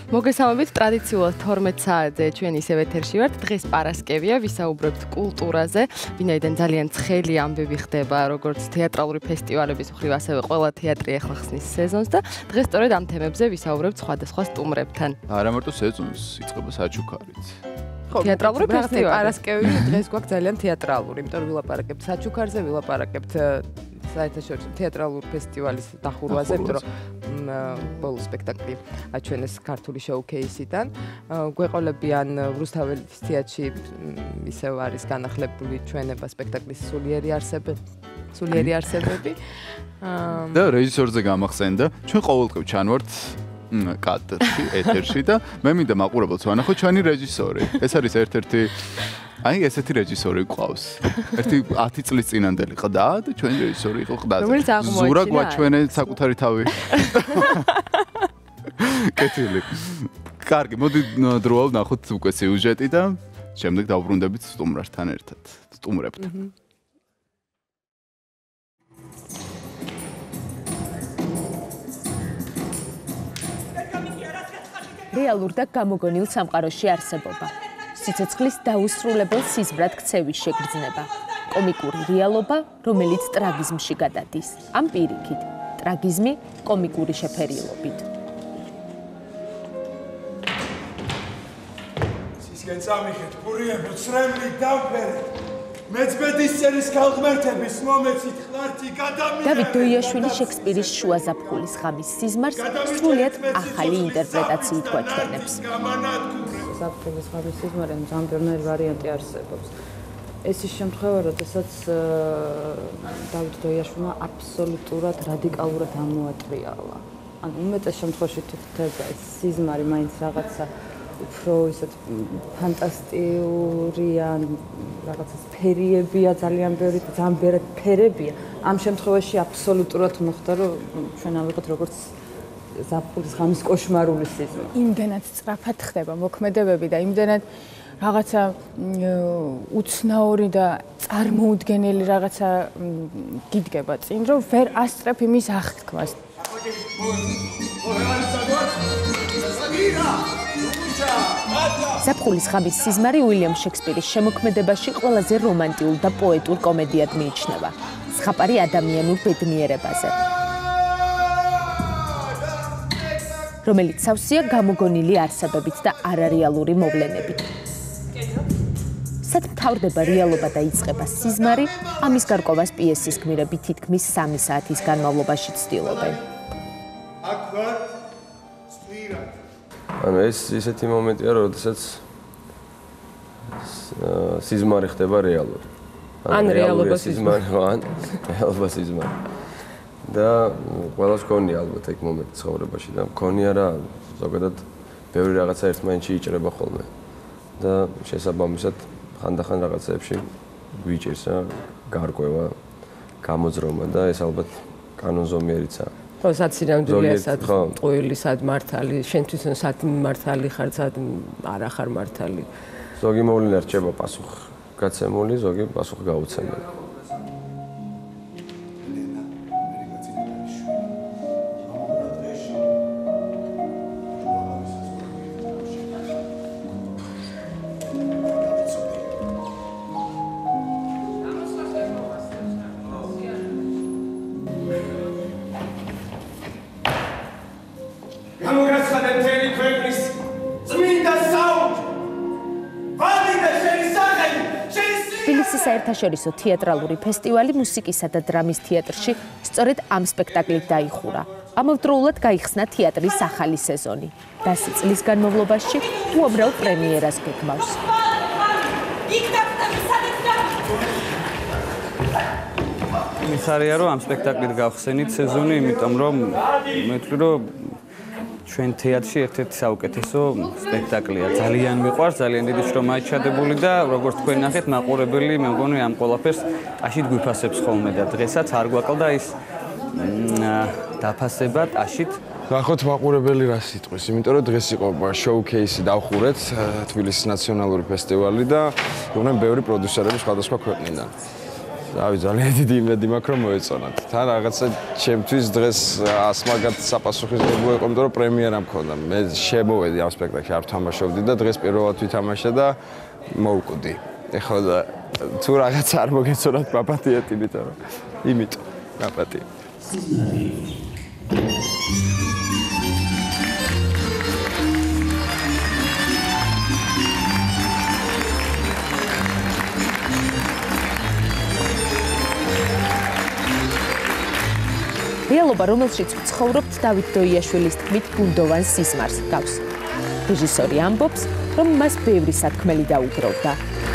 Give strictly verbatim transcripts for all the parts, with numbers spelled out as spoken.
მოგესალმებით ტრადიციულად თორმეტ საათზე ჩვენ ისევ ეთერში ვართ. დღეს პარასკევია, ვისაუბრებთ კულტურაზე, ვინაიდან ძალიან ცხელი ამბები ხდება, როგორც თეატრალური ფესტივალების მხრივ, ასევე ყველა თეატრი ახლა ხსნის სეზონს და დღეს სწორედ ამ თემებზე ვისაუბრებთ სხვადასხვა სტუმრებთან. არა მარტო სეზონს, იწყება საჩუქარით. თეატრალური ფესტივალი. პარასკევი დღეს გვაქვს ძალიან თეატრალური, იმიტომ რომ ვილაპარაკებთ საჩუქარზე, ვილაპარაკებთ საერთაშორისო თეატრალურ ფესტივალის დახურვაზე, იმიტომ რომ ბოლო სპექტაკლი აჩვენეს ქართული შოუ-ქეისიდან. გვეყოლებიან რუსთაველის თეატრში ისევ არის განახლებული ჩვენება სპექტაკლის სულიერი არსებები. სულიერი არსებები. და რეჟისორზე გამახსენდა, ჩვენ ყოველდღე ჩანვართ კადრში, ეთერში და მე მინდა მაყურებელს ვანახო ჩვენი რეჟისორი. ეს არის ერთ-ერთი აი ესეთი რეჟისორი გვყავს. ერთი ათი წლის წინანდელი ყდა და ჩვენი რეჟისორი იყო ყდაზე. ზურა გვაჩვენე საკუთარი თავი. კეთილი. კარგი, მოდი დროულად ნახოთ უკვე სიუჟეტი და შემდეგ დავბრუნდებით სტუმრებთან ერთად. სტუმრებთან. რეალურ და გამოგონილ სამყაროში არსებობა. სიცოცხლის დაუსრულებელ სიზმრად ქცევის შეგრძნება. კომიკური რეალობა, რომელიც ტრაგიზმში გადადის. ამ პირიქით, ტრაგიზმი კომიკური შეფერილობით. სისკენ წამიხეთ, პურიებო, ცრემლით დავფერეთ. მეწმედის წერის ქალღმერთების მომეცით ხლართი გადამიერეთ. დავით დოიაშვილის შექსპირის შუა ზაფხულის ღამის სიზმარს სრულიად ახალი ინტერპრეტაციით გვაჩვენებს. ზაფხულის ღამის სიზმარი ძალიან ბევრი ვარიანტი არსებობს. ეს ის შემთხვევა, როდესაც დავით დოიაშვილმა აბსოლუტურად რადიკალურად ამოატრიალა. ანუ უმეტეს შემთხვევაში თვითონ ეს სიზმარი მაინც რაღაცა უფრო ისეთ ფანტასტიკურია, რაღაცა ფერიებია, ძალიან ბევრი ძალიან ბევრი ფერებია. ამ შემთხვევაში აბსოლუტურად მოხდა, რომ ჩვენ ავიღოთ როგორც ზაფხულის ღამის კოშმარული სიზმარი. იმდენად სწრაფად ხდება მოქმედებები და იმდენად რაღაცა უცნაური და წარმოუდგენელი რაღაცა გიდგება წინ, რომ ვერ ასწრებ იმის აღთქმას. ზაფხულის ღამის სიზმარი უილიამ შექსპირის შემოქმედებაში ყველაზე რომანტიულ და პოეტურ კომედიად მიიჩნევა. ზღაპარი ადამიანურ ბედნიერებაზე, რომელიც სავსეა გამოგონილი არსებებით და არარეალური მოვლენებით. სად მთავრდება რეალობა და იწყება სიზმარი, ამის გარკვევას პიესის გმირები თითქმის სამი საათის განმავლობაში ცდილობენ. აქ ვარ სტვირად. ანუ ეს ისეთი მომენტია, როდესაც სიზმარი ხდება რეალური. ან რეალობა სიზმარი, ან რეალობა სიზმარი. და ყველას გქონია ალბათ ეგ მომენტი ცხოვრებაში და მქონია რა, ზოგადად ბევრი რაღაცა ერთმანეთში იჭრება ხოლმე. და შესაბამისად ხანდახან რაღაცეებში გვიჭირს რა გარკვევა, გამოძრომა და ეს ალბათ კანონზომიერიცაა. ხო, საცინამდვილეა, სად ტყუილი, სად მართალი, შენთვის სად მართალი ხარ, სად არა ხარ მართალი. ზოგი მოვლენა რჩება პასუხგაცემული, ზოგი პასუხგაუცემელი. საერთაშორისო თეატრალური ფესტივალი მუსიკისა და დრამის თეატრში სწორედ ამ სპექტაკლით დაიხურა. ამავდროულად გაიხსნა თეატრის ახალი სეზონი. დასი წლის განმავლობაში უამრავ პრემიერას გეგმავს. მიხარია რომ ამ სპექტაკლით გავხსენით სეზონი, იმიტომ რომ მე ვთვლი რომ ჩვენ თეატრში ერთ-ერთი საუკეთესო სპექტაკლია. ძალიან მიყვარს, ძალიან დიდი შრომაა ჩადებული და როგორც თქვენ ნახეთ, მაყურებელი მე მგონი ამ ყველაფერს ტაშით გვიფასებს ხოლმე და დღესაც არ გვაკლდა ის დაფასება ტაშით. ნახოთ მაყურებელი რა სიტყვის, იმიტომ რომ დღეს იყო შოუ-ქეისი დავხურეთ თბილისის ნაციონალური ფესტივალი და იყვნენ ბევრი პროდიუსერები სხვადასხვა ქვეყნიდან. რავი, ძალიან დიდი იმედი მაქვს რომ მოეწონათ. თან რაღაცა ჩემთვის დღეს ასმაგად საპასუხისმგებლო იყო, იმიტომ რომ პრემიერა მქონდა. მე შემოვედი ამ სპექტაკლში, არ თამაშობდი და დღეს პირველად ვითამაშე და მოვკვდი. ეხლა და თუ რაღაც არ მოგეწონათ, პაპატიეთ, იმიტომ რომ იმიტომ პაპატი. რეალობა, რომელშიც ვცხოვრობთ, დავით დოიაშვილის თქმით, ბუნდოვან სიზმარს გავს. რეჟისორი ამბობს, რომ მას ბევრი სათქმელი დაუგროვდა.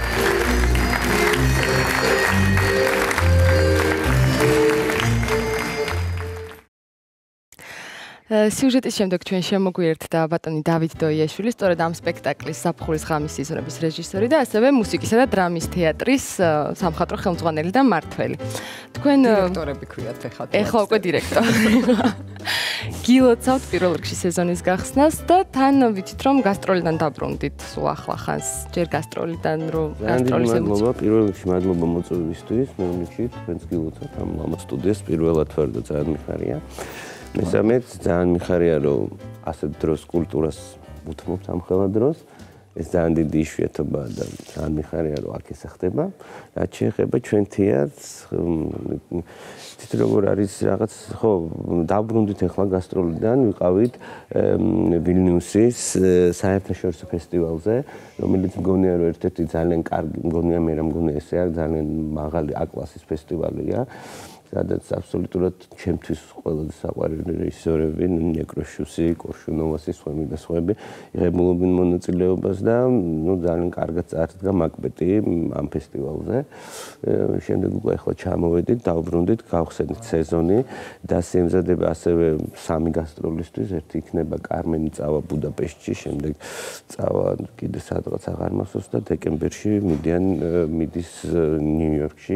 სიუჟეტის შემდეგ ჩვენ შემოგვიერთდა ბატონი დავით დოიაშვილი, სწორედ ამ სპექტაკლის საფხურის ღამის სიზმრების რეჟისორი და ასევე მუსიკისა და დრამის თეატრის სამხატვრო ხელმძღვანელი და მმართველი. თქვენ დირექტორები ქვიათ ეხლა. ეხლა უკვე დირექტორი. გილოცავთ პირველ რიგში სეზონის გახსნას და თან ვიცით რომ გასტროლიდან დაბრუნდით სულ ახლა ხანს. ჯერ გასტროლიდან რო გასტროლის მადლობა პირველ რიგში მადლობა მოწვევისთვის, მეორე რიგში თქვენს გილოცავთ ამ ლამაზ სტუდიას პირველად ვარ და ძალიან მიხარია. მესამედ ძალიან მიხარია რომ ასეთ დროს კულტურას უთმობთ ამ ხელა დროს. ეს ძალიან დიდი იშვიათობაა და ძალიან მიხარია რომ აქ ეს ხდება. რაც შეეხება ჩვენ თეატრს, თითო როგორ არის რაღაც ხო დაბრუნდით ახლა გასტროლიდან, ვიყავით ვილნიუსის საერთაშორისო ფესტივალზე, რომელიც მგონია რომ ერთ-ერთი ძალიან კარგი, მგონია მე რა მგონია ესე არის ძალიან მაღალი A-კლასის ფესტივალია. სადაც აბსოლუტურად ჩემთვის ყველაზე საყვარელი რეჟისორები ნეკროშუსი, კორშუნოვასი, სხვები და სხვები იღებულობენ მონაწილეობას და ნუ ძალიან კარგად წარდგა მაკბეტი ამ ფესტივალზე. შემდეგ უკვე ახლა ჩამოვედით, დავბრუნდით, გავხსენით სეზონი და სიმზადება ასევე სამი გასტროლისთვის, ერთი იქნება კარმენი წავა ბუდაპეშტში, შემდეგ წავა კიდე სადღაც აღარ მახსოვს და დეკემბერში მიდიან მიდის ნიუ-იორკში.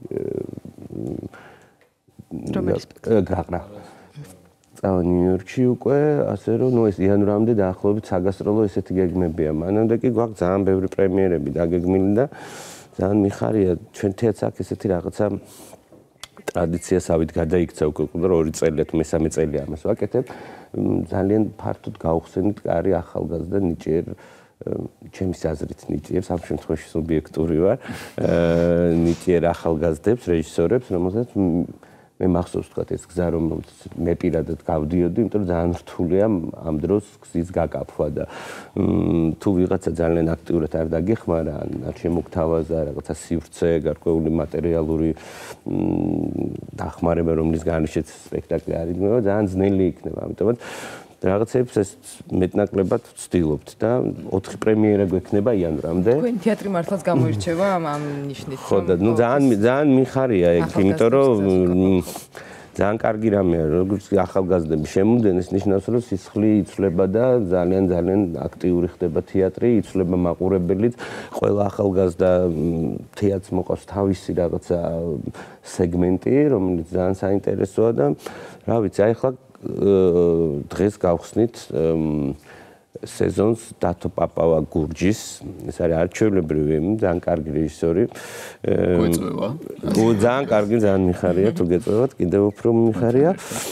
რომელიც გაღრა. წავა ნიუ-იორკში უკვე, ასე რომ ნუ ეს იანვრამდე დაახლოებით საგასტროლო ესეთი გეგმებია. მანამდე კი გვაქვს ძალიან ბევრი პრემიერები დაგეგმილი და ძალიან მიხარია ჩვენ თეატრს აქ ესეთი რაღაცა ტრადიციასავით გადაიქცა უკვე კიდე ორი წელი, მესამე წელი ამას ვაკეთებ. ძალიან ფართოდ გავხსენით კარი ახალგაზრდა ნიჭიერ ჩემის აზრით ნიჭიერს, ამ შემთხვევაში სუბიექტური ვარ. ნიჭიერ ახალგაზრდებს, რეჟისორებს, რომელსაც მე მახსოვს თქვა ეს გზა რომელიც მე პირადად გავდიოდი, იმიტომ რომ ძალიან რთულია ამ დროს გზის გაკაფვა და თუ ვიღაცა ძალიან აქტიურად არ დაგეხმარა, არ შემოგთავაზა რაღაცა სივრცე, გარკვეული მატერიალური დახმარება, რომლის განშეც სპექტაკლი არ იდგმება, ძალიან ძნელი იქნება, ამიტომაც რაღაცებს ეს მეტნაკლებად ვცდილობთ და ოთხი პრემიერა გვექნება იანვრამდე. თქვენ თეატრი მართლაც გამოირჩევა ამ ნიშნით. ხო და ნუ ძალიან ძალიან მიხარია ეგ, იმიტომ რომ ძალიან კარგი რამეა, როგორც ახალგაზრდები შემოდენ, ეს ნიშნავს, რომ სისხლი იცვლება და ძალიან ძალიან აქტიური ხდება თეატრი, იცვლება მაყურებელიც, ყველა ახალგაზრდა თეატრს მოყავს თავისი რაღაცა სეგმენტი, რომელიც ძალიან საინტერესოა და რა ვიცი, აი ახლა დღეს გავხსნით სეზონს დათო პაპავა გურჯის, ეს არის არჩევლებრივი, ძალიან კარგი რეჟისორი. გვეწევა. ძალიან კარგი, ძალიან მიხარია, თუ გეწევათ, კიდევ უფრო მიხარია.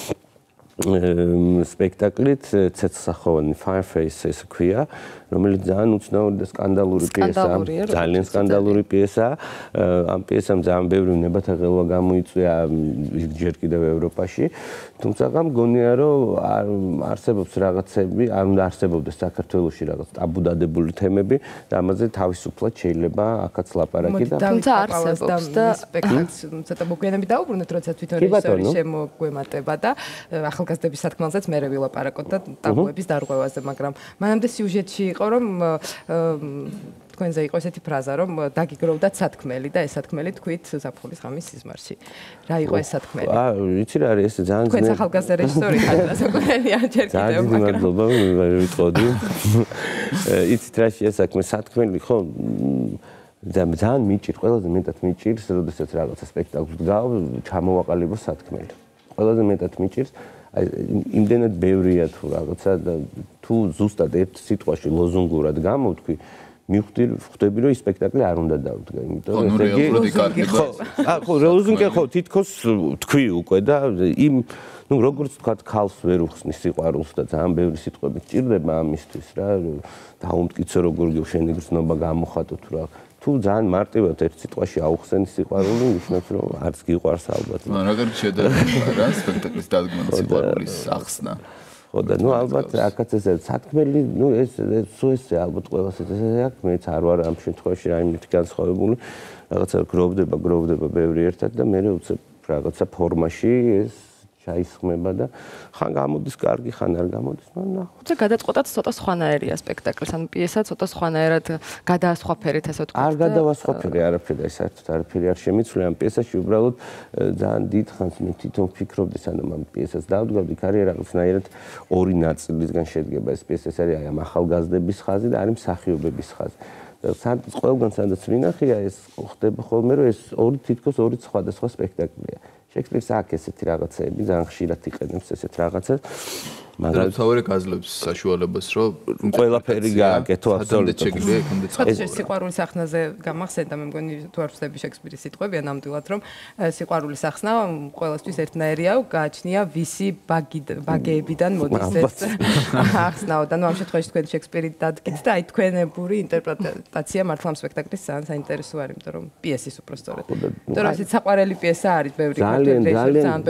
სპექტაკლით ცეცხლსახოვანი Fireface ეს ქვია, რომელიც ძალიან უცნაური და სკანდალური პიესაა, ძალიან სკანდალური პიესაა. ამ პიესამ ძალიან ბევრი ნებათა ღელვა გამოიწვია ჯერ კიდევ ევროპაში. თუმცა მგონია რომ არსებობს რაღაცები, არ უნდა არსებობდეს საქართველოში რაღაც ტაბუდადებული თემები და ამაზე თავისუფლად შეიძლება აქაც ლაპარაკი და თუმცა არსებობს და სპექტაკლს ცოტა მოგვიანებით დაუბრუნდეთ, როცა თვითონ რეჟისორი შემოგვემატება და ახალგაზრდების სათქმელზეც მე ვილაპარაკოთ და ტაბუების დარღვევაზე, მაგრამ მანამდე სიუჟეტში იყო რომ თქვენზე იყო ესეთი ფრაზა რომ დაგიგროვდათ სათქმელი და ეს სათქმელი თქვით საფხურის ღამის სიზმარში. რა იყო ეს სათქმელი? აა, ვიცი რა არის, ეს ძალიან თქვენ ახალგაზრდა რეჟისორი ხართ, ასე ვქონია ჯერ კიდევ, მაგრამ მადლობა, ვიტყოდი. იცით რა შეასაქმე სათქმელი, ხო? ძალიან მიჭირ, ყველაზე მეტად მიჭირს, როდესაც რაღაცა სპექტაკლს გგავ, ჩამოვაყალიბო სათქმელი. ყველაზე მეტად მიჭირს. აი იმდენად ბევრია თუ რაღაცა და თუ ზუსტად ერთ სიტყვაში ლოზუნგურად გამოვთქვი, მივხვდი ხვდები რომ ის სპექტაკლი არ უნდა დავდგა, იმიტომ რომ ესე იგი ხო, ხო, ლოზუნგი ხო თითქოს თქვი უკვე და იმ ну როგორც თქვა ქალს ვერ უხსნის სიყვარულს და ძალიან ბევრი სიტყვები ჭირდება ამისთვის რა დაუმტკიცო როგორ შენი გრძნობა გამოხატო თუ რა თუ ძალიან მარტივად ერთ სიტყვაში აუხსენი სიყვარული ნიშნავს რომ არც გიყვარს ალბათ მაგრამ შეიძლება რა სპექტაკლის დადგმა სიყვარულის ახსნა ხო და ну ალბათ აქაც ესე სათქმელი ну ეს სულ ესე ალბათ ყველას ესე აქ მეც არ ვარ ამ შემთხვევაში რაიმე განსხვავებული რაღაცა გროვდება გროვდება ბევრი ერთად და მე უცებ რაღაცა ფორმაში ეს ჩაისხმება და ხან გამოდის კარგი ხან არ გამოდის მაგრამ ნახოთ. ზე გადაწყვეტად ცოტა სხვანაირია სპექტაკლი, ანუ პიესა ცოტა სხვანაირად გადაასხვაფერეთ ასე ვთქვათ. არ გადავასხვაფერე არაფერი, საერთოდ არაფერი არ შემიცვლია ამ პიესაში, უბრალოდ ძალიან დიდ ხანს მე თვითონ ვფიქრობდი სანამ ამ პიესას დავდგავდი, კარიერა რაღაცნაირად ორი ნაწილისგან შედგება ეს პიესა, ეს არის აი ამ ახალგაზრდების ხაზი და არის მსახიობების ხაზი. სადაც ყველგან სადაც ვინახია ეს ხდება ხოლმე რომ ეს ორი თითქოს ორი სხვადასხვა სპექტაკლია. შექსპირს აქ ესეთი რაღაცები ძალიან ხშირად იყენებს ესეთ რაღაცას მაგრამ თავარი გაძლევს საშუალებას რომ ყველაფერი გააკეთო აბსოლუტურად ეს სიყვარულის ახსნაზე გამახსენდა მე მგონი თუ არ ვსწრები შექსპირის სიტყვებია ნამდვილად რომ სიყვარულის ახსნა ყველასთვის ერთნაირია გააჩნია ვისი ბაგეებიდან მოდის ეს ახსნაო და ნუ ამ შემთხვევაში თქვენ შექსპირი დადგით და აი თქვენებური ინტერპრეტაცია მართლა ამ სპექტაკლის ძალიან საინტერესო არის იმიტომ რომ პიესის უпростоრად იმიტომ რომ ეს საყვარელი პიესა არის ბევრი ძალიან ძალიან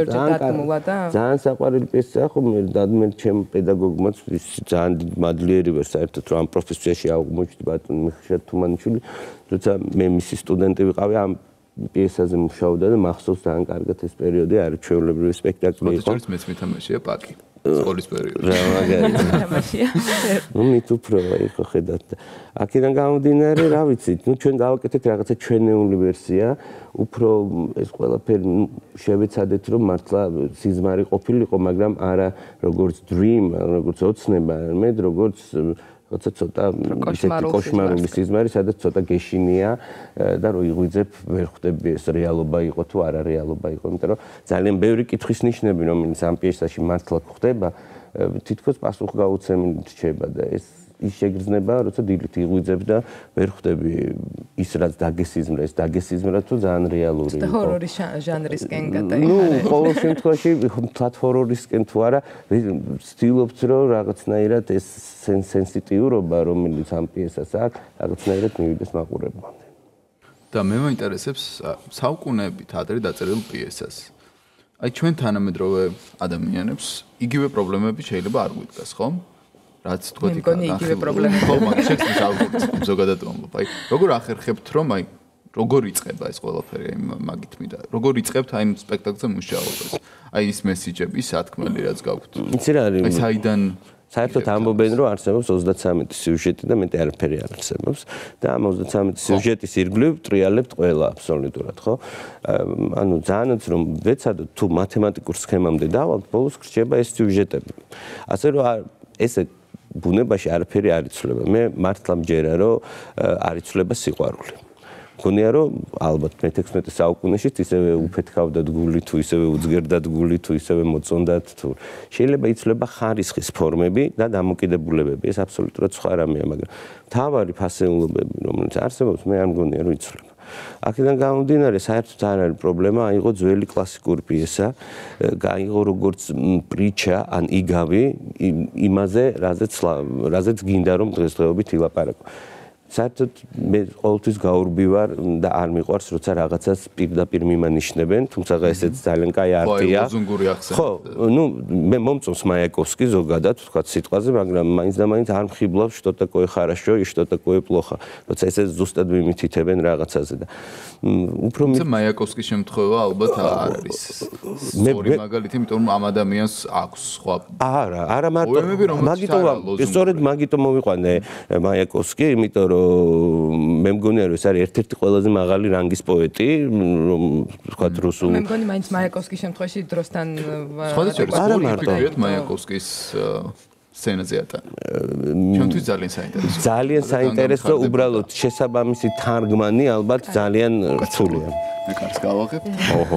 ძალიან საყვარელი პიესაა ხო მე დადმე ჩემ პედაგოგმაც ძალიან მადლიერი ვარ საერთოდ რომ ამ პროფესიაში აღმოჩნდი ბატონი მიხეილ თუმანიშვილი როცა მე მისი სტუდენტი ვიყავი ამ პიესაზე მუშაობდა და მახსოვს ძალიან კარგად ეს პერიოდი არის ჩვეულებრივი სპექტაკლი იყო მოდი მეც მითამაშია პაკი სკოლის პერიოდში რა მაგარი თამაშია ნუ მით უფრო იყო ხედავთ აქედან გამომდინარე რა ვიცით ნუ ჩვენ გავაკეთეთ რაღაცა ჩვენეული ვერსია უფრო ეს ყველაფერი შევეცადეთ რომ მართლა სიზმარი ყოფილიყო მაგრამ არა როგორც dream როგორც ოცნება მე როგორც როცა ცოტა ისეთი კოშმარული სიზმარი სადაც ცოტა გეშინია და რო იღვიძებ ვერ ხვდები ეს რეალობა იყო თუ არა რეალობა იყო იმიტომ რომ ძალიან ბევრი კითხვის ნიშნები რომელიც ამ პიესაში მართლა ხდება თითქოს პასუხგაუცემელი რჩება და ეს ის შეგრძნება როცა დილით იღვიძებ და ვერ ხვდები ის რაც დაგესიზმრა ეს დაგესიზმრა თუ ძალიან რეალური იყო ჰორორის ჟანრისკენ გადაიხარე ნუ ყოველ შემთხვევაში თათ ჰორორისკენ თუ არა ვცდილობთ რომ რაღაცნაირად ეს სენსიტიურობა რომელიც ამ პიესას აქვს რაღაცნაირად მივიდეს მაყურებელამდე და მე მაინტერესებს საუკუნეებით ადრე დაწერილ პიესას აი ჩვენ თანამედროვე ადამიანებს იგივე პრობლემები შეიძლება არ გვიდგას ხო რაც თქვა მე მგონი იგივე პრობლემები ხო მაგრამ შექსპირის ალგორითმი ზოგადად ვამბობ აი როგორ ახერხებთ რომ აი როგორ იწყება ეს ყველაფერი აი მაგით მინდა როგორ იწყებთ აი სპექტაკლზე მუშაობას აი ის მესიჯები სათქმელი რაც გაქვთ იცი რა არის აი საიდან საერთოდ ამბობენ რომ არსებობს ოცდათრამეტი სიუჟეტი და მეტი არაფერი არ არსებობს და ამ ოცდათრამეტი სიუჟეტის ირგვლივ ტრიალებთ ყველა აბსოლუტურად ხო ანუ ძალიანაც რომ ვეცადოთ თუ მათემატიკურ სქემამდე დავალთ ბოლოს გრჩება ეს სიუჟეტები ასე რომ ესე ბუნებაში არაფერი არ იცვლება. მე მართლა მჯერა რომ არ იცვლება სიყვარული. მგონია რომ ალბათ მეთექვსმეტე საუკუნეშიც ისევე უფეთქავდათ გული თუ ისევე უძგერდათ გული თუ ისევე მოწონდათ თუ შეიძლება იცვლება ხარისხის ფორმები და დამოკიდებულებები. ეს აბსოლუტურად სხვა რამეა, მაგრამ მთავარი ფასეულობები რომელიც არსებობს მე არ მგონია რომ იცვლება. აქედან გამომდინარე საერთოდ არ არის პრობლემა, აიღო ძველი კლასიკური პიესა, გაიღო როგორც პრიჩა ან იგავი იმაზე, რაზეც რაზეც გინდა რომ დღესდღეობით ილაპარაკო. საერთოდ მე ყოველთვის გაურბი ვარ და არ მიყვარს როცა რაღაცას პირდაპირ მიმანიშნებენ, თუმცა ესეც ძალიან კაი არტია. ხო, ну, მე მომწონს მაიაკოვსკი ზოგადად, თქვა სიტყვაზე, მაგრამ მაინც და მაინც არ მხიბლავს что такое хорошо и что такое плохо. როცა ესე ზუსტად მიმითითებენ რაღაცაზე და უფრო მე მაიაკოვსკის შემთხვევა ალბათ არ არის. სწორი მაგალითი, იმიტომ რომ ამ ადამიანს აქვს სხვა არა, არა მარტო მაგიტომ სწორედ მაგიტომ მოვიყვანე მაიაკოვსკი, იმიტომ რომ მე მგონია რომ ეს არის ერთ-ერთი ყველაზე მაღალი რანგის პოეტი, რომ ვთქვათ რუსულ. მე მგონი მაინც მაიაკოვსკის შემთხვევაში დროსთან არა მარტო მაიაკოვსკის სცენაზე ატან. ჩემთვის ძალიან საინტერესო. ძალიან საინტერესო, უბრალოდ შესაბამისი თარგმანი ალბათ ძალიან რთულია. მე კარს გავაღებ. ოჰო.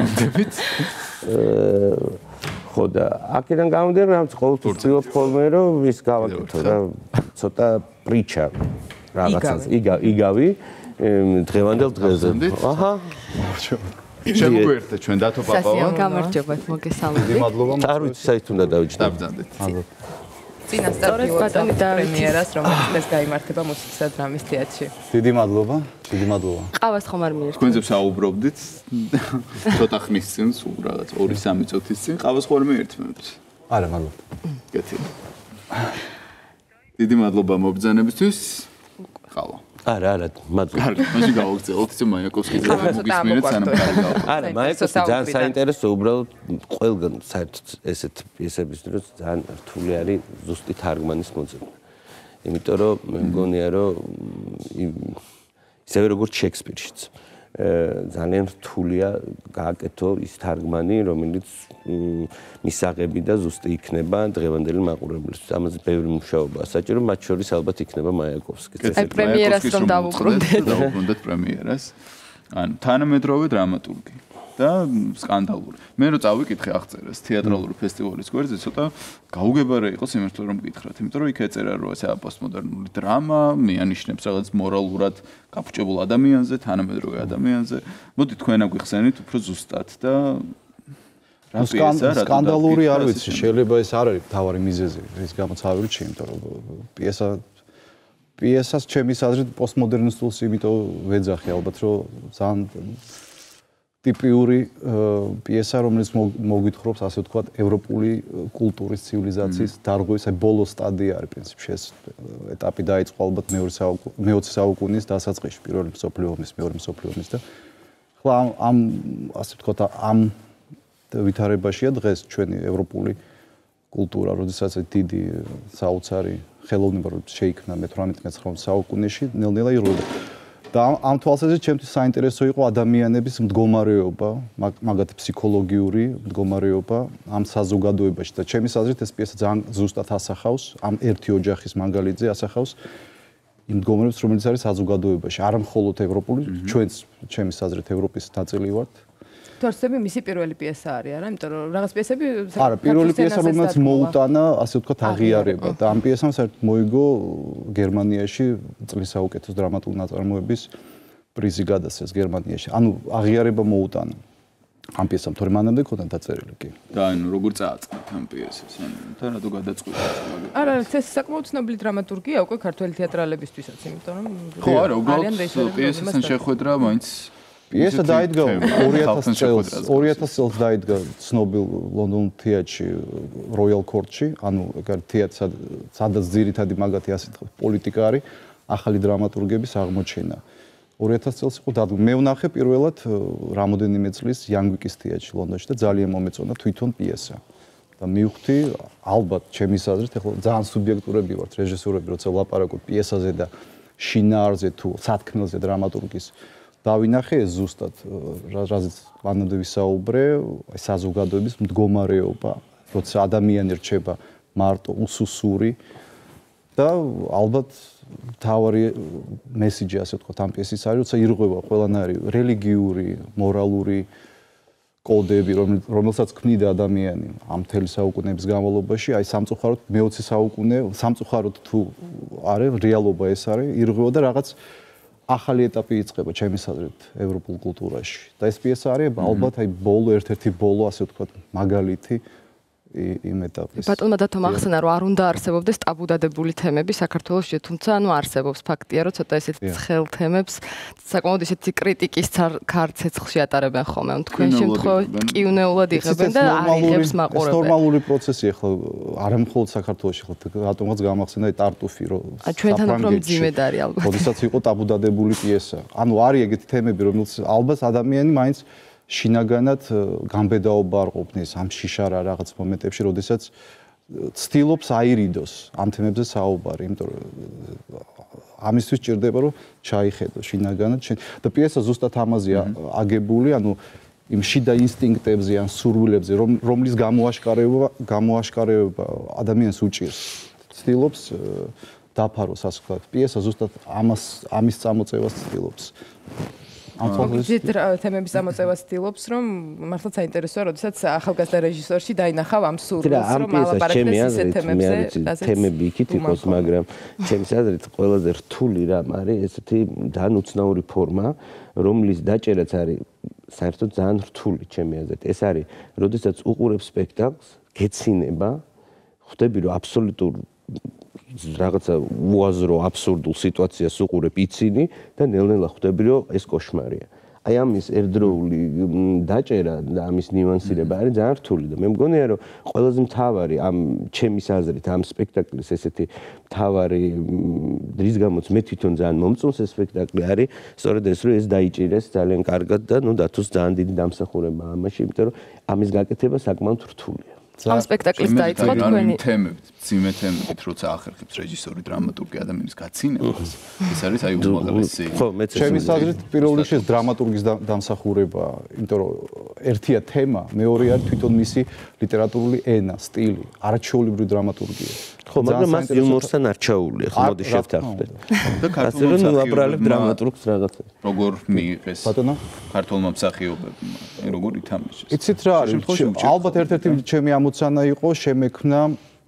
ხო და აქედან გამომდინარე, რომ ყოველთვის ვცდილობ ხოლმე რომ ის გავაკეთო რა, ცოტა პრიჩა. რაღაცას იგავი დღევანდელ დღეზე. აჰა. შემოგვიერთდა ჩვენ დათო პაპავა. გამარჯობათ, მოგესალმებით. დიდი მადლობა. არ ვიცი საით უნდა დავიჯდე. დაბრძანდეთ. წინასწარ პრემიერას, რომელიც დღეს გაიმართება მუსიკისა და დრამის თეატრში. დიდი მადლობა. დიდი მადლობა. ყავას ხომ არ მიერთო? თქვენზე საუბრობდით ცოტა ხნის წინ, სულ რაღაც ორი სამი წუთის წინ, ყავას ხომ არ მიერთმევთ? არა, მადლობა. კეთილი. დიდი მადლობა მობრძანებისთვის. ყავა. არა, არა, მადლობა. კარგი, მაშინ გავაგზავნოთ ეს მაიაკოვსკის მოგისმენთ სანამ კარგავ. არა, მაიაკოვსკი ძალიან საინტერესო, უბრალოდ ყველგან საერთოდ ესეთ პიესების დროს ძალიან რთული არის ზუსტი თარგმანის მოძებნა. იმიტომ რომ მე მგონია რომ ისევე როგორც შექსპირშიც ძალიან რთულია გააკეთო ის თარგმანი, რომელიც მისაღები და ზუსტი იქნება დღევანდელი მაყურებლისთვის. ამაზე ბევრი მუშაობაა საჭირო, მათ შორის ალბათ იქნება მაიაკოვსკიც. აი პრემიერას რომ დავუბრუნდეთ. დავუბრუნდეთ პრემიერას. ან თანამედროვე დრამატურგი და სკანდალური. მე რო წავიკითხე აღწერას თეატრალური ფესტივალის გვერდზე, ცოტა გაუგებარი იყოს იმით რომ მკითხრათ, იმიტომ რომ იქ ეწერა რომ ესაა პოსტმოდერნული დრამა, მეანიშნებს რაღაც მორალურად გაფუჭებულ ადამიანზე, თანამედროვე ადამიანზე. მოდი თქვენ აგვიხსენით უფრო ზუსტად და სკანდალური არ ვიცი, შეიძლება ეს არ არის თავარი მიზეზი, რის გამოც ავირჩი, იმიტომ რომ პიესა პიესას ჩემის აზრით პოსტმოდერნისტულს იმიტომ ვეძახი ალბათ, რომ ძალიან ტიპიური პიესა, რომელიც მოგვითხრობს, ასე ვთქვათ, ევროპული კულტურის ცივილიზაციის დარღვევის აი ბოლო სტადია არის პრინციპში ეს ეტაპი დაიწყო ალბათ მეოცე საუკუნის დასაწყისში, პირველი მსოფლიო ომის, მეორე მსოფლიო ომის და ხლა ამ ასე ვთქვათ, ამ ვითარებაშია დღეს ჩვენი ევროპული კულტურა, როდესაც დიდი საოცარი ხელოვნება შეიქმნა მეთვრამეტე-მეცხრამეტე საუკუნეში, ნელ-ნელა ირღვევა. და ამ თვალსაზრისით ჩემთვის საინტერესო იყო ადამიანების მდგომარეობა, მაგათ ფსიქოლოგიური მდგომარეობა ამ საზოგადოებაში და ჩემის აზრით ეს პიესა ძალიან ზუსტად ასახავს ამ ერთი ოჯახის მაგალითზე ასახავს იმ მდგომარეობას, რომელიც არის საზოგადოებაში, არა მხოლოდ ევროპული, ჩვენც ჩემის აზრით ევროპის ნაწილი ვართ. თორსები მისი პირველი პიესა არის, არა? იმიტომ რომ რაღაც პიესები არა, პირველი პიესა რომელიც მოუტანა, ასე ვთქვათ, აღიარება და ამ პიესამ საერთოდ მოიგო გერმანიაში წლის საუკეთესო დრამატული ნაწარმოების პრიზი გადასცეს გერმანიაში. ანუ აღიარება მოუტანა ამ პიესამ, თორემ მანამდე ქონდა დაწერილი კი. და ანუ როგორ წააწყდით ამ პიესას? ანუ თან რატო გადაწყვეტეთ? არა, ეს საკმაოდ ცნობილი დრამატურგია უკვე ქართველი თეატრალებისთვისაც, იმიტომ რომ ხო, არა, უბრალოდ პიესასთან შეხვედრა მაინც პიესა დაიდგა ორი ათას წელს, ორი ათას წელს დაიდგა ცნობილ ლონდონ თეატრში, როიალ კორტში, ანუ თეატრს სადაც ძირითადი მაგათი ასე თქვა პოლიტიკა არის, ახალი დრამატურგების აღმოჩენა. ორი ათას წელს იყო დადგმული. მე ვნახე პირველად რამოდენიმე წლის იანგვიკის თეატრში ლონდონში და ძალიან მომეწონა თვითონ პიესა. და მივხვდი, ალბათ ჩემის აზრით, ახლა ძალიან სუბიექტურები ვართ რეჟისორები, როცა ვლაპარაკობ პიესაზე და შინაარზე თუ სათქმელზე დრამატურგის დავინახე ეს ზუსტად, რაზეც მანამდე ვისაუბრე, აი საზოგადოების მდგომარეობა, როცა ადამიანი რჩება მარტო უსუსური და ალბათ თავარი მესიჯი ასე ვთქვათ ამ პიესის არის, როცა ირღვევა ყველანაირი რელიგიური, მორალური კოდები, რომელსაც ქმნიდა ადამიანი ამ მთელი საუკუნეების განმავლობაში, აი სამწუხაროდ მეოცე საუკუნე, სამწუხაროდ თუ არის რეალობა ეს არის, ირღვევა და რაღაც ახალი ეტაპი იწყება ჩემის აზრით ევროპულ კულტურაში. და ეს პიესა არის ალბათ აი ბოლო ერთ-ერთი ბოლო ასე ვთქვათ მაგალითი იმ ეტაპის. ბატონმა დათომ ახსენა რომ არ უნდა არსებობდეს ტაბუდადებული თემები საქართველოში, თუმცა ანუ არსებობს ფაქტია რომ ცოტა ესეთ ცხელ თემებს საკმაოდ ისეთი კრიტიკის ქარცეცხლში ატარებენ ხოლმე. ან თქვენ შემთხვევაში კიუნეულად იღებენ და არიღებს მაყურებელს. ეს ნორმალური პროცესია ხო არა მხოლოდ საქართველოში ხო რატომღაც გამახსენდა აი ტარტუფი რომ ჩვენთან უფრო მძიმედ არის ალბათ. როდესაც იყო ტაბუდადებული პიესა. ანუ არის ეგეთი თემები რომელიც ალბათ ადამიანი მაინც შინაგანად გამბედაობა არ ყოფნის ამ შიშარა რაღაც მომენტებში, როდესაც ცდილობს აირიდოს ამ თემებზე საუბარი, იმიტომ რომ ამისთვის ჭირდება რომ ჩაიხედო შინაგანად და პიესა ზუსტად ამაზეა აგებული, ანუ იმ შიდა ინსტინქტებზე ან სურვილებზე, რომლის გამოაშკარება გამოაშკარება ადამიანს უჭირს. ცდილობს დაფაროს, ასე ვთქვათ. პიესა ზუსტად ამას ამის წამოწევას ცდილობს. მოგიძით თემების ამოწევას ცდილობს, რომ მართლაც საინტერესოა, როდესაც ახალგაზრდა რეჟისორში დაინახავ ამ სურვილს, რომ ალაპარაკდეს ისეთ თემებზე, რაზეც თემები იქით იყოს, მაგრამ ჩემს აზრით ყველაზე რთული რამ არის ესეთი ძალიან უცნაური ფორმა, რომლის დაჭერაც არის საერთოდ ძალიან რთული ჩემი აზრით. ეს არის, როდესაც უყურებ სპექტაკლს, გეცინება, ხვდები რომ აბსოლუტურ რაღაცა უაზრო აბსურდულ სიტუაციას უყურებ იცინი და ნელ-ნელა ხვდები რომ ეს კოშმარია. აი ამის ერთდროული დაჭერა და ამის ნიუანსირება არის ძალიან რთული და მე მგონია რომ ყველაზე მთავარი ამ ჩემის აზრით ამ სპექტაკლის ესეთი მთავარი რის გამოც მე თვითონ ძალიან მომწონს ეს სპექტაკლი არის სწორედ ეს რომ ეს დაიჭირეს ძალიან კარგად და ნუ დათოს ძალიან დიდი დამსახურება ამაში, იმიტომ რომ ამის გაკეთება საკმაოდ რთულია. ამ სპექტაკლის დაიწყო თქვენი თემებით, ძიმე თემებით, როცა ახერხებს რეჟისორი დრამატურგი ადამიანის გაცინებას, ეს არის აი უმაღლესი. ხო, მეც ეს ჩემის აზრით პირველ რიგში დრამატურგის დამსახურება, იმიტომ რომ ერთია თემა, მეორე არის თვითონ მისი ლიტერატურული ენა, სტილი, არაჩვეულებრივი დრამატურგია. ხო, მაგრამ მას იუმორსთან არ ჩაულია, ხო, მოდი შევთანხმდეთ. და ქართულმა ნუ აბრალებ დრამატურგს რაღაცა. როგორ მიიღეს? ბატონო, ქართულმა მსახიობებმა, როგორ ითამაშეს? იცით რა არის? ალბათ ერთ-ერთი ჩემი ამოცანა იყო შემექმნა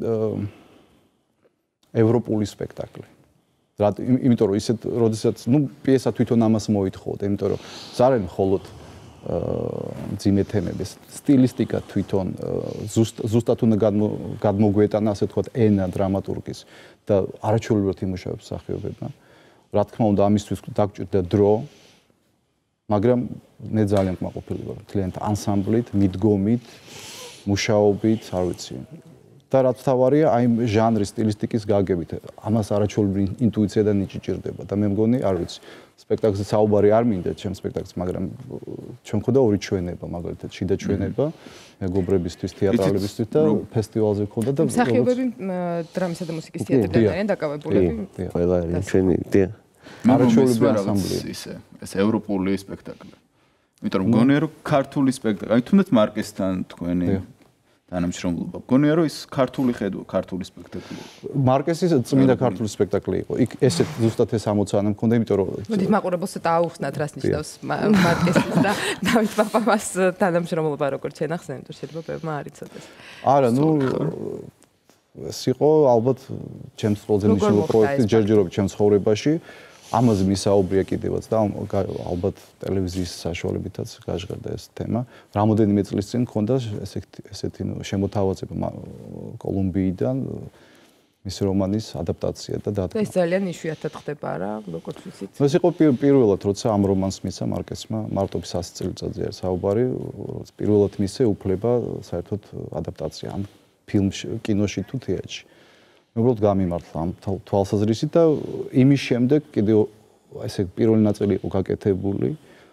ევროპული სპექტაკლი. რა, იმიტომ რომ ისეთ, როდესაც, ნუ პიესა თვითონ ამას მოითხოვდა, იმიტომ რომ ზარენ მხოლოდ ძიმე თემები, სტილისტიკა თვითონ ზუსტად უნდა გადმოგვეტანა, ასე ვთქვათ, ენა დრამატურგის და არაჩვეულებრივად იმუშავებს მსახიობებმა. რა თქმა უნდა, ამისთვის დაგჭირდა დრო, მაგრამ მე ძალიან კმაყოფილი ვარ მთლიანად ანსამბლით, მიდგომით, მუშაობით, არ ვიცი. და რაც თავარია, აი ჟანრის სტილისტიკის გაგებით. ამას არაჩვეულებრივი ინტუიცია და ნიჭი ჭირდება და მე მგონი, არ ვიცი, სპექტაკლზე საუბარი არ მინდა ჩემ სპექტაკლს, მაგრამ ჩვენ ხოდა ორი ჩვენება, მაგალითად, შიდა ჩვენება, მეგობრებისთვის, თეატრალებისთვის და ფესტივალზე ხოდა და მსახიობები დრამისა და მუსიკის თეატრიდან არიან დაკავებულები. ყველა არის ჩვენი, დიახ. არაჩვეულებრივი ანსამბლი. ისე, ეს ევროპული სპექტაკლი. იმიტომ რომ მგონია რომ ქართული სპექტაკლი, აი თუნდაც მარკესთან თქვენი თანამშრომლობა. მგონია რომ ის ქართული ხედვა, ქართული სპექტაკლი. მარკესის წმინდა ქართული სპექტაკლი იყო. იქ ესეთ ზუსტად ეს ამოცანა მქონდა, იმიტომ რომ მოდით მაყურებელს ცოტა აუხსნათ, რას ნიშნავს მარკესის და დავით პაპამას თანამშრომლობა როგორ შენახსენ, თუ შეიძლება ბევრმა არ იცოდეს. არა, ნუ ეს იყო ალბათ ჩემს ყველაზე მნიშვნელოვანი პროექტი ჯერჯერობით ჩემს ცხოვრებაში. ამაზე მისაუბრია კიდევაც და ალბათ ტელევიზიის საშუალებითაც გაჟღერდა ეს თემა. რამოდენიმე წლის წინ მქონდა ესეთი ესეთი შემოთავაზება კოლუმბიიდან მისი რომანის ადაპტაცია და დადგმა. ეს ძალიან იშვიათად ხდება რა, როგორც ვიცით. ეს იყო პირველად, როცა ამ რომანს მისცა მარკესმა, მარტობის ასი წელიწადზე არის საუბარი, პირველად მისცა უფლება საერთოდ ადაპტაცია ამ ფილმში, კინოში თუ თეატრში. უბრალოდ გამიმართლა ამ თვალსაზრისით და იმის შემდეგ კიდევ ესე პირველი ნაწილი იყო გაკეთებული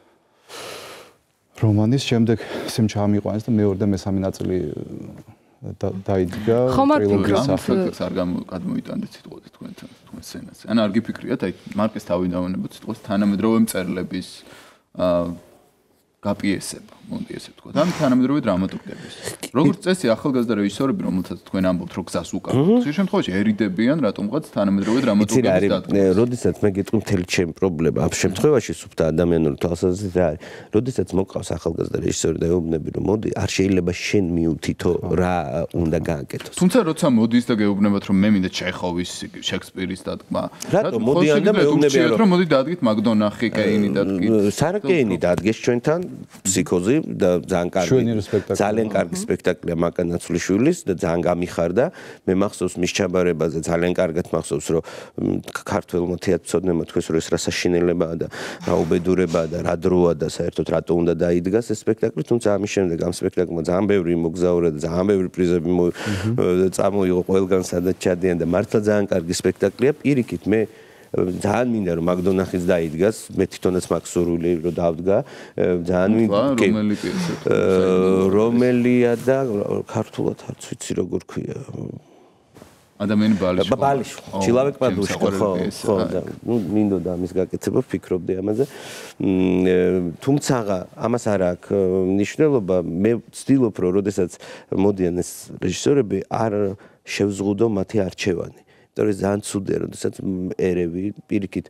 რომანის შემდეგ ისემ ჩამიყვანეს და მეორე და მესამე ნაწილი დაიდგა ტრილოგიის საფრთხეს არ გადმოიტანდეთ სიტყვაზე თქვენთან თქვენ სცენაზე. ან არ გიფიქრიათ აი მარკეს თავი დავანებოთ სიტყვას თანამედროვე მწერლების გაპიესება, მონდი ესე ვთქვა. და თანამედროვე დრამატურგების. როგორც წესი ახალგაზრდა რეჟისორები, რომელთაც თქვენ ამბობთ, რომ გზას უკავიათ, ის შემთხვევაში ერიდებიან რატომღაც თანამედროვე დრამატურგების დადგმა. როდესაც მე გეტყვი მთელი ჩემი პრობლემა, ამ შემთხვევაში სუფთა ადამიანური თვალსაზრისით რა არის? როდესაც მოყავს ახალგაზრდა რეჟისორი და ეუბნები, რომ მოდი, არ შეიძლება შენ მიუთითო რა უნდა გააკეთოს. თუმცა როცა მოდის და გეუბნებათ, რომ მე მინდა ჩეხოვის, შექსპირის დადგმა, რატომ მოდიან და მეუბნებიან, რომ მოდი დადგით მაგდონახი, კეინი დადგით. სარა კეინი დადგეს ჩვენთან ფსიქოზი და ძალიან კარგი ძალიან კარგი სპექტაკლია მაკანაცვლიშვილის და ძალიან გამიხარდა. მე მახსოვს მის ჩაბარებაზე ძალიან კარგად მახსოვს, რომ ქართველმა თეატრმცოდნებმა თქვეს, რომ ეს რა საშინელებაა და რა უბედურებაა და რა დროა და საერთოდ რატო უნდა დაიდგას ეს სპექტაკლი, თუმცა ამის შემდეგ ამ სპექტაკლმა ძალიან ბევრი მოგზაურა და ძალიან ბევრი პრიზები წამოიღო ყველგან სადაც ჩადიან და მართლა ძალიან კარგი სპექტაკლია. პირიქით მე ძალიან მინდა რომ მაგდონახიც დაიდგას, მე თვითონაც მაქვს სურვილი რომ დავდგა, ძალიან მინდა რომელი პიესა რომელია და ქართულად არც ვიცი როგორ ქვია. ადამიანი ბალიშვილი. ბალიშვილი. ჩილავეკ პადუშკა, ხო, ხო, და ნუ მინდოდა ამის გაკეთება, ვფიქრობდი ამაზე. თუმცა ამას არ აქვს მნიშვნელობა, მე ვცდილობ რომ როდესაც მოდიან ეს რეჟისორები არ შევზღუდო მათი არჩევანი. ეს ძალიან ცუდია, როდესაც ერევი პირიქით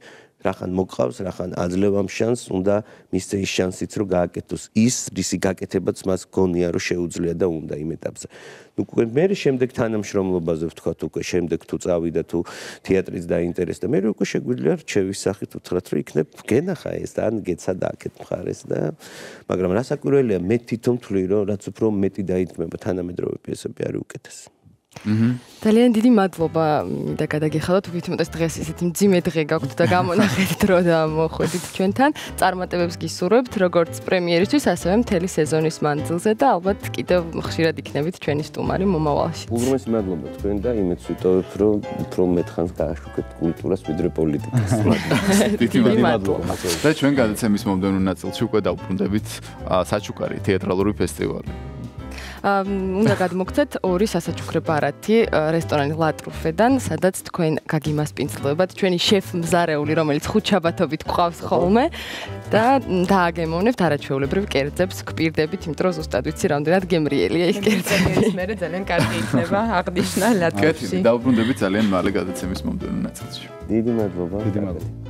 რახან მოყავს, რახან აძლევ ამ შანსს, უნდა მისცე ის შანსიც, რომ გააკეთოს ის, რისი გაკეთებაც მას გონია, რომ შეუძლია და უნდა იმ ეტაპზე. ნუ მე შემდეგ თანამშრომლობაზე ვთქვათ უკვე, შემდეგ თუ წავიდა თუ თეატრიც დაინტერესდა, მე უკვე შეგვიძლია რჩევის სახით უთხრათ, რომ იქნებ გენახა ეს და ან გეცადა აქეთ მხარეს და მაგრამ რასაკვირველია, მე თვითონ ვთვლი, რომ რაც უფრო მეტი დაიდგმება თანამედროვე პიესები არის უკეთესი. ძალიან დიდი მადლობა და გადაგიხადოთ ვითმოდეს დღეს ისეთი მძიმე დღე გაგვთ და გამონახეთ დრო და მოხვედით ჩვენთან წარმატებებს გისურვებთ როგორც პრემიერისთვის ასევე მთელი სეზონის მანძილზე და ალბათ კიდევ ხშირად იქნებით ჩვენი სტუმარი მომავალში. უღრმესი მადლობა თქვენ და იმედს ვიტოვებ რომ უფრო მეტხანს გააშუქებთ კულტურას ვიდრე პოლიტიკას. დიდი მადლობა. და ჩვენ გადაცემის მომდევნო ნაწილში უკვე დავბრუნდებით საჩუქარი თეატრალური ფესტივალი. უნდა გადმოგცეთ ორი სასაჩუქრე ბარათი რესტორანი ლატრუფედან, სადაც თქვენ გაგიმასპინძლებათ ჩვენი შეფ მზარეული, რომელიც ხუთშაბათობით გვყავს ხოლმე და დააგემოვნებთ არაჩვეულებრივ კერძებს, გვპირდებით, იმიტომ რომ ზუსტად ვიცი, რამდენად გემრიელია ის კერძები. მე ძალიან კარგი იქნება აღნიშნა ლატრუფში. დავბრუნდებით ძალიან მალე გადაცემის მომდევნო ნაწილში. დიდი მადლობა. დიდი მადლობა.